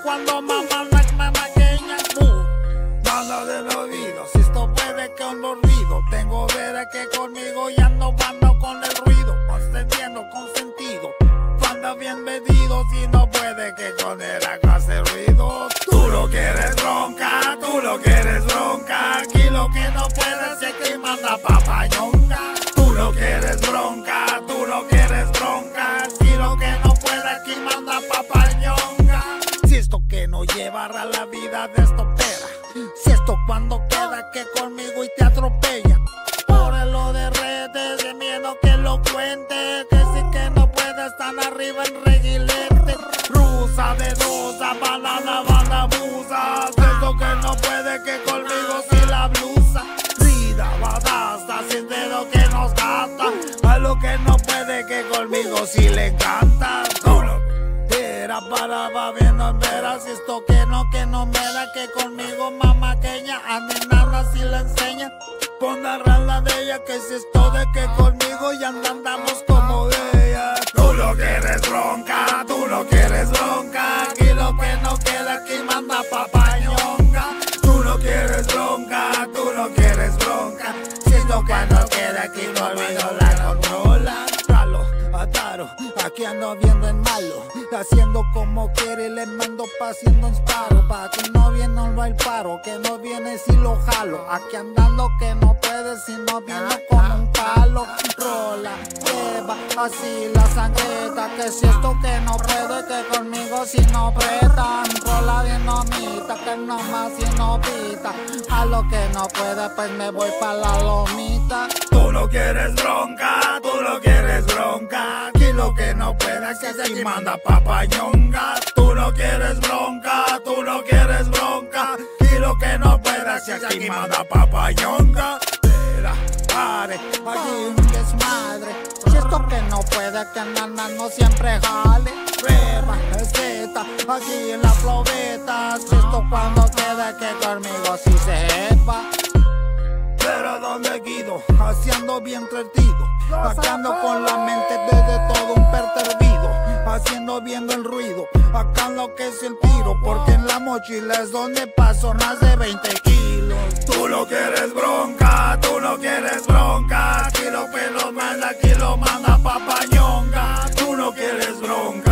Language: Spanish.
cuando mamá la mamaqueña. Nada del oído, si esto puede que un ruido. Tengo ver que conmigo ya no ando con el ruido. Concediendo consentido, anda bien medido. Si no puede que con él hace ruido. Tú lo quieres bronca, tú lo quieres bronca. Aquí lo que no puede es que manda papayonga. Tú lo quieres bronca, tú lo quieres bronca. Aquí lo que no puede aquí manda papayonga. Si esto que no llevará la vida de estopera. Si esto cuando queda que conmigo y te atropella. Por lo de redes, de miedo que lo cuente. Que sí que no puede estar arriba en reguilete. Rusa de dosa, banana, banda busa. Esto que no puede que conmigo si la blusa. Rida, badaza, sin dedo que nos gasta. A lo que no puede que conmigo si le encanta. Era para va viendo en veras. Si esto que no me da que conmigo mamaqueña. A mi nana si le enseña. Pon la rala de ella que si esto de que conmigo ya andamos como ella. Tú lo quieres bronca, tú lo quieres bronca. Aquí lo que no queda aquí manda papayonga. Tú lo quieres bronca, tú lo quieres bronca. Si esto que no queda aquí conmigo la controla. Ralo, ataro, aquí ando viendo en malo. Haciendo como quiere y le mando pa' haciendo un disparo. Pa' que no viene no va el paro, que no viene si lo jalo. Aquí andando que no puede si no viene con un palo. Rola, lleva así la sangreta. Que si esto que no puede que conmigo si no pretan. Rola bien nomita, que no más si no pita. A lo que no puede pues me voy pa' la lomita. Tú lo quieres bronca, tú lo quieres bronca. Aquí lo que no puede que se aquí manda papayonga. Tú no quieres bronca, tú no quieres bronca. Y lo que no puede si aquí manda papayonga. Espera, pare, aquí un desmadre. Si esto que no puede que nana no siempre jale. Prueba, receta, aquí en la flobeta. Si esto cuando queda que conmigo si sepa. Pero donde guido, haciendo bien entretido. Acá ando con la mente desde todo un pertervido. Haciendo viendo el ruido, acá lo que es el tiro. Porque en la mochila es donde paso más de 20 kilos. Tú lo quieres bronca, tú lo quieres bronca. Aquí lo que lo manda papayonga. Tú no quieres bronca.